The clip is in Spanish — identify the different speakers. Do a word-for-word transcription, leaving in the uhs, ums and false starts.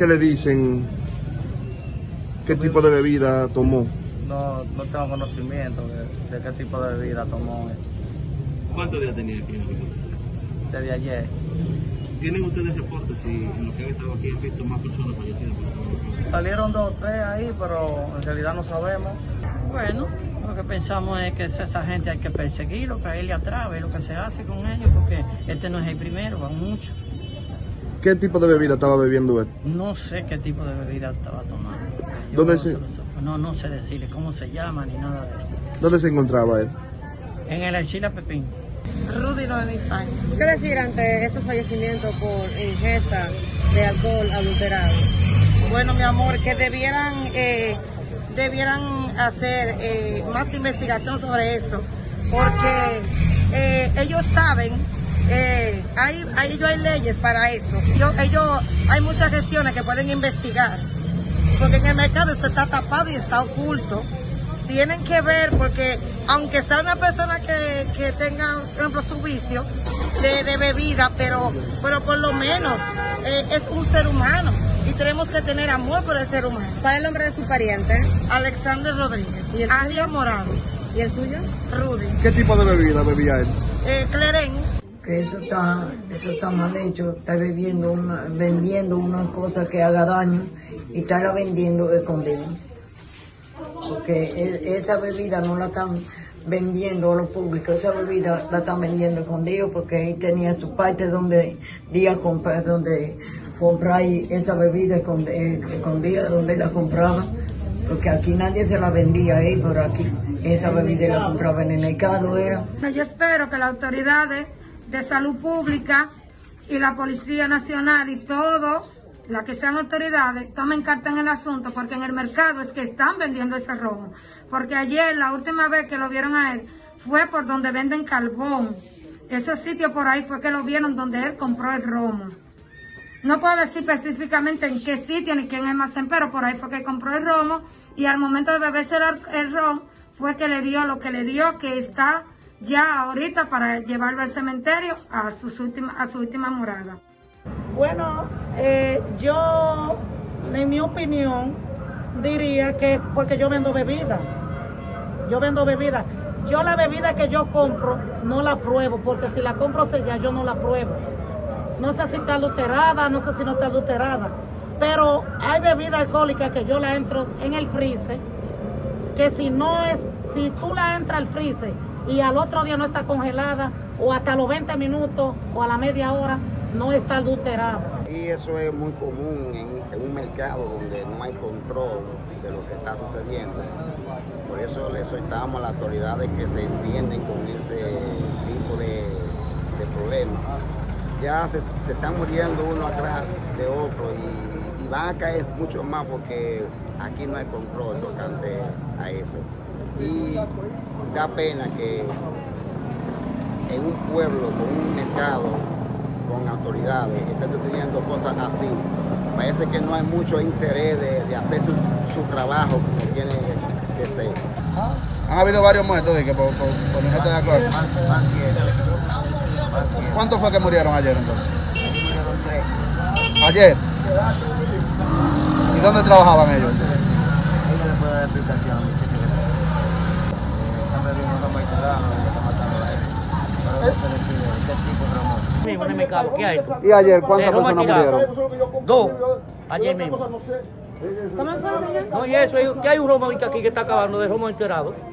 Speaker 1: ¿Qué le dicen? ¿Qué tipo de bebida tomó?
Speaker 2: No, no tengo conocimiento de, de qué tipo de bebida tomó.
Speaker 3: ¿Cuántos días tenía aquí?
Speaker 2: Desde ayer.
Speaker 3: ¿Tienen ustedes reportes si en lo que han estado aquí han visto más personas fallecidas?
Speaker 2: Salieron dos o tres ahí, pero en realidad no sabemos.
Speaker 4: Bueno, lo que pensamos es que esa gente hay que perseguirlo, caerle atrás, ver lo que se hace con ellos, porque este no es el primero, van muchos.
Speaker 1: ¿Qué tipo de bebida estaba bebiendo él?
Speaker 4: No sé qué tipo de bebida estaba tomando. Yo
Speaker 1: ¿Dónde
Speaker 4: no,
Speaker 1: se...
Speaker 4: no, no sé decirle cómo se llama ni nada de eso.
Speaker 1: ¿Dónde se encontraba él?
Speaker 4: En el Archila Pepín.
Speaker 5: Rudy Noemí Sánchez. ¿Qué decir ante estos fallecimientos por ingesta de alcohol adulterado?
Speaker 6: Bueno, mi amor, que debieran eh, debieran hacer eh, más investigación sobre eso, porque eh, ellos saben, eh, hay, hay, ellos hay leyes para eso. Yo, ellos, hay muchas gestiones que pueden investigar, porque en el mercado esto está tapado y está oculto. Tienen que ver, porque aunque sea una persona que, que tenga, por ejemplo, su vicio de, de bebida, pero, pero por lo menos eh, es un ser humano y tenemos que tener amor por el ser humano.
Speaker 5: ¿Cuál es el nombre de su pariente?
Speaker 6: Alexander Rodríguez.
Speaker 5: ¿Y el
Speaker 6: Aria Morado.
Speaker 5: ¿Y el suyo?
Speaker 6: Rudy.
Speaker 1: ¿Qué tipo de bebida bebía él?
Speaker 6: Eh, Cleren.
Speaker 7: Que eso está, eso está mal hecho, está bebiendo una, vendiendo una cosa que haga daño y estarla vendiendo escondida. Porque esa bebida no la están vendiendo a los públicos, esa bebida la están vendiendo escondido porque él tenía su parte donde día comprar, donde comprar esa bebida escondida, donde la compraba, porque aquí nadie se la vendía a él, pero aquí esa bebida la compraba en el mercado era.
Speaker 8: Yo espero que las autoridades de salud pública y la Policía Nacional y todo, las que sean autoridades, tomen carta en el asunto, porque en el mercado es que están vendiendo ese romo. Porque ayer, la última vez que lo vieron a él, fue por donde venden carbón. Ese sitio por ahí fue que lo vieron donde él compró el romo. No puedo decir específicamente en qué sitio ni quién almacén, pero por ahí fue que compró el romo y al momento de beberse el, el ron fue que le dio lo que le dio, que está ya ahorita para llevarlo al cementerio a, sus última, a su última morada.
Speaker 9: Bueno, eh, yo, en mi opinión, diría que porque yo vendo bebida, yo vendo bebida, yo la bebida que yo compro no la pruebo, porque si la compro sellada yo no la pruebo. No sé si está adulterada, no sé si no está adulterada, pero hay bebida alcohólica que yo la entro en el freezer, que si no es, si tú la entras al freezer y al otro día no está congelada, o hasta los veinte minutos o a la media hora, no está adulterada.
Speaker 10: Y eso es muy común en, en un mercado donde no hay control de lo que está sucediendo. Por eso le exhortamos a las autoridades que se entienden con ese tipo de, de problemas. Ya se, se están muriendo uno atrás de otro y, y van a caer mucho más porque aquí no hay control tocante a eso. Y da pena que en un pueblo, con un mercado, con autoridades, estén sucediendo cosas así. Parece que no hay mucho interés de, de hacer su, su trabajo como tiene que ser.
Speaker 11: Han habido varios muertos, de que por, por, por no estar de acuerdo. ¿Cuántos fue que murieron ayer entonces? ¿Ayer? ¿Y dónde trabajaban ellos?
Speaker 2: Ella le puede dar explicación. Están bebiendo una maicerada, que está matando a él. Pero no se decide qué tipo de amor.
Speaker 12: Mismo en el mercado, ¿qué hay?
Speaker 1: ¿Y ayer cuántas personas murieron?
Speaker 12: Dos, ayer mismo. No, y eso, que hay un romo aquí que está acabando de romo enterado.